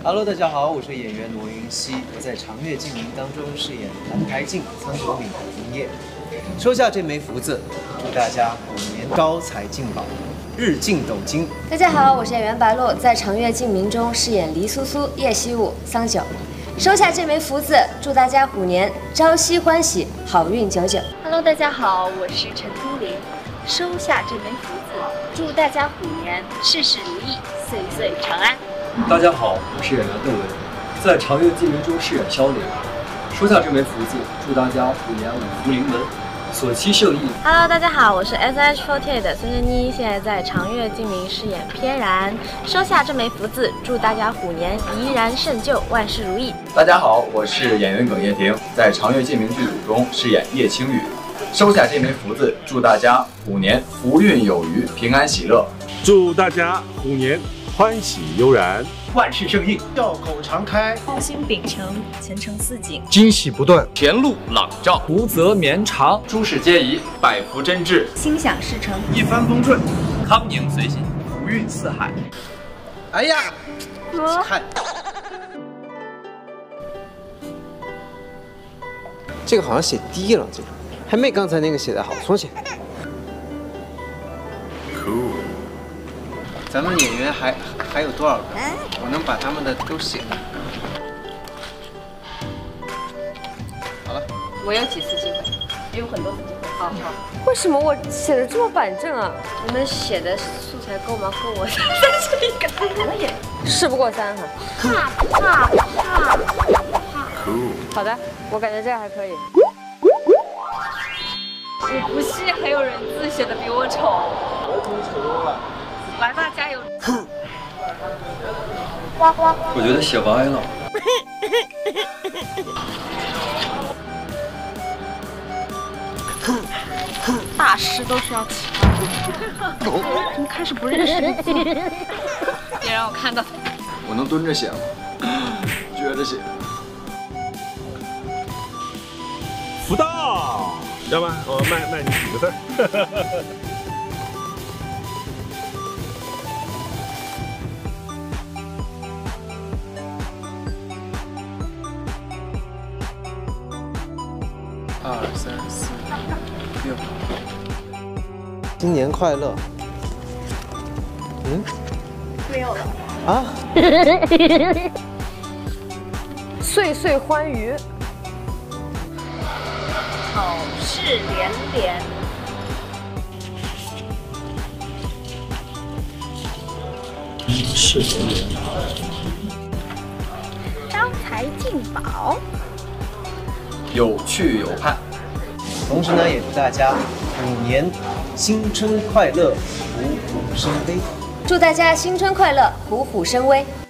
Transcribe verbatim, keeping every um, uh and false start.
Hello， 大家好，我是演员罗云熙，我在《长月烬明》当中饰演蓝台烬苍国敏的林烨。收下这枚福子，祝大家虎年高财进宝，日进斗金。 大家好，我是演员白鹿，在《长月烬明》中饰演黎苏苏、叶希武、桑九。收下这枚福子，祝大家虎年朝夕欢喜，好运久久。 Hello， 大家好，我是陈通灵。收下这枚福子，祝大家虎年事事如意，岁岁长安。 大家好，我是演员邓文，在《长月烬明》中饰演萧凌。收下这枚福子，祝大家虎年五福临门，所期胜意。 Hello， 大家好，我是 S H 四十八 的孙珍妮，现在在《长月烬明》饰演翩然。收下这枚福子，祝大家虎年怡然胜就，万事如意。 大家好，我是演员耿叶婷，在《长月烬明》剧组中饰演叶青雨。收下这枚福子，祝大家虎年福运有余，平安喜乐。 祝大家虎年欢喜悠然， 万事胜意， 笑口常开， 好心秉承，前程似锦， 惊喜不断， 前路朗照，福泽绵长，诸事皆宜，百福真至， 心想事成， 一帆风顺， 康宁随心， 福运四海。 哎呀，看这个好像写低了，这个还没刚才那个写的好，重写。Cool。咱们演员还还有多少个？我能把他们的都写了。好了， 我有几次机会？ 也有很多次机会。 好好。为什么我写的这么板正啊？你们写的素材够吗？够我三十一个。可以。事不过三哈。怕怕怕怕。好的，我感觉这个还可以。 我不信还有人字写的比我丑。 我比你丑多了。 来吧，加油！ 我觉得写歪了。 大师都需要起怎么开始不认识你？ 别让我看到。 我能蹲着写吗？撅着写。 福到，要不然我卖卖你几个字儿。 二三四六，新年快乐！嗯， 没有了啊！ 岁岁欢愉， 好事连连， 是连连， 招财进宝。 有去有盼， 同时呢，也祝大家虎年新春快乐，虎虎生威。 祝大家新春快乐，虎虎生威。